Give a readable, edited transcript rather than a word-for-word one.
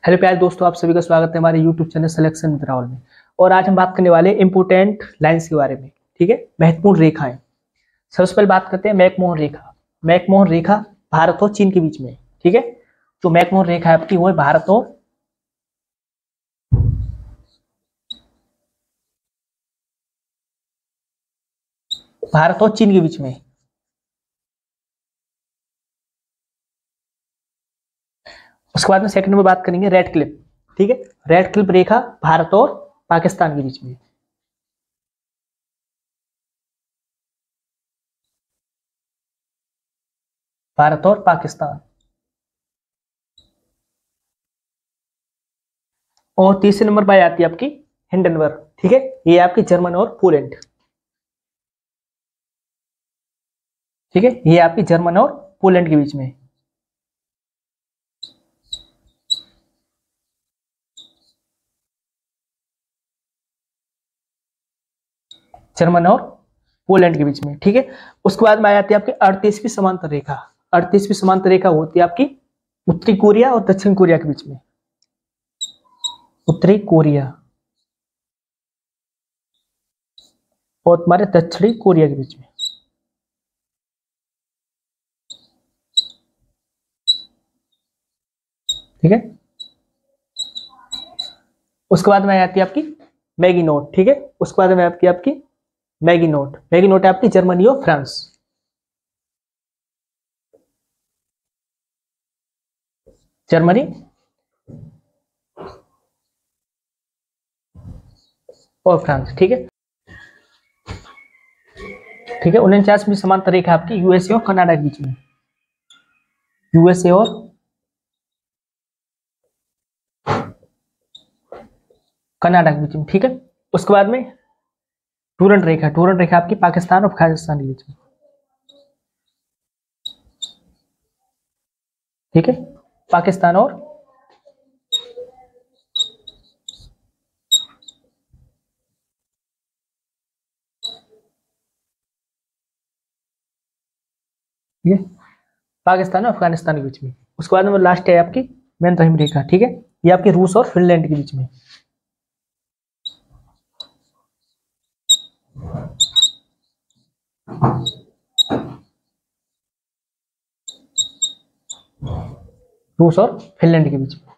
Hello प्यारे दोस्तों, आप सभी का स्वागत है हमारे YouTube channel selection with Rahul में। और आज हम बात करने वाले इंपोर्टेंट लाइंस के बारे में। ठीक है, महत्वपूर्ण रेखाएं। सबसे पहले बात करते हैं मैकमोहन रेखा। मैकमोहन रेखा भारत और चीन के बीच में। ठीक है, जो मैकमोहन रेखा है आपकी वो है भारत और चीन के बीच में। उसके बाद में सेकंड में बात करेंगे रेड क्लिफ। ठीक है, रेड क्लिफ रेखा भारत और पाकिस्तान के बीच में। भारत और पाकिस्तान। और तीसरे नंबर पर आती है आपकी हिंडनबर्ग। ठीक है, ये आपकी जर्मन और पोलैंड। ठीक है, ये आपकी जर्मन और पोलैंड के बीच में। जर्मन और पोलैंड के बीच में। ठीक है, उसके बाद में आ जाती है आपकी 38वीं समांतर रेखा। 38वीं समांतर रेखा होती है आपकी उत्तरी कोरिया और दक्षिण कोरिया के बीच में। उत्तरी कोरिया और तुम्हारे दक्षिणी कोरिया के बीच में। ठीक है, उसके बाद में आ जाती है आपकी मैगी नोट। ठीक है, उसके बाद में आपकी मैगी नोट। मैगी नोट है आपकी जर्मनी और फ्रांस। जर्मनी और फ्रांस। ठीक है, ठीक है। 49वीं समांतर रेखा आपकी यूएसए और कनाडा के बीच में। यूएसए और कनाडा के बीच में। ठीक है, उसके बाद में टूरन रेखा। टूरन रेखा आपकी पाकिस्तान और अफगानिस्तान के बीच में। ठीक है, पाकिस्तान और ये पाकिस्तान और अफगानिस्तान के बीच में। उसके बाद में लास्ट है आपकी मैनतहीम रेखा। ठीक है, ये आपके रूस और फिनलैंड के बीच में। रूस और फिनलैंड के बीच में।